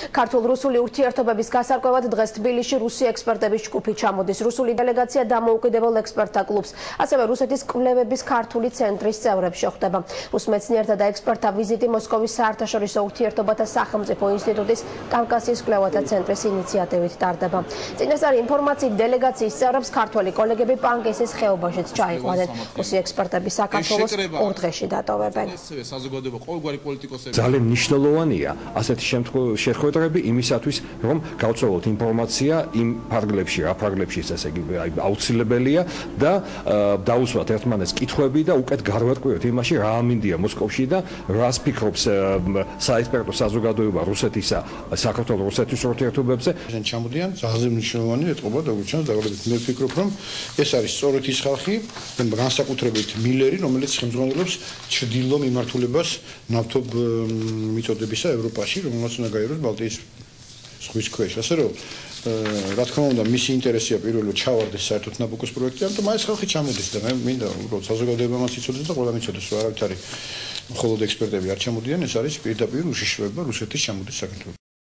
ქართულ-რუსული ურთიერთობების გასარკვევად დღეს თბილისში რუსი ექსპერტების ჯგუფი ჩამოდის. რუსული დელეგაცია დამოუკიდებელ ექსპერტთა კლუბს, ასევე რუსეთის კვლევების ქართული ცენტრის წევრებს შეხვდება. რუს მეცნიერთა და ექსპერტთა ვიზიტი მოსკოვის საერთაშორისო ურთიერთობათა სახელმწიფო ინსტიტუტის კავკასიის კვლევათა ცენტრის ინიციატივით ტარდება. წინასწარი ინფორმაციით დელეგაციის წევრებს ქართველი კოლეგები პანკისის ხეობაშიც ჩაიყვანენ. რუსი ექსპერტები საქართველოს 2 დღეში დატოვებენ. ძალიან მნიშვნელოვანია ასეთი შეხვედრები იმისათვის, რომ გავცვალოთ ინფორმაცია იმ ფარგლებში, რა ფარგლებში ესე იგი აუცილებელია და დაუსვათ ერთმანეთს კითხვები და უკეთ გარვატყვიოთ იმაში, რა ამინდია მოსკოვში და რას ფიქრობს საექსპერტო საზოგადოება რუსეთისა, საქართველოს-რუსეთის ურთიერთობებზე. ჩამოდიან ძალიან მნიშვნელოვანი ეტყობა და როგორც ჩანს დაგვალებით მე ვფიქრობ, რომ ეს არის სწორედ ის ხალხი, განსაკუთრებით მილერი, რომელიც ხელმძღვანელობს ჩრდილო მიმართულებას ნავთობ მიწოდებისა ევროპაში, რომელსაც უნდა გაიაროს ბალტიის ზღვის ქვეშ. ასე რომ რა თქმა უნდა, მისი ინტერესია პირველად ჩავარდეს საერთოდ ნაბუკოს პროექტი, ამიტომ ეს ხალხი ჩამოდის და მე მინდა უბრალოდ საზოგადოებამაც იცოდეს და ყველამ იცოდეს, რომ არავით არის მხოლოდ ექსპერტები არ ჩამოდიან, ეს არის პირდაპირ უშიშროება რუსეთის ჩამოდის საქართველოში.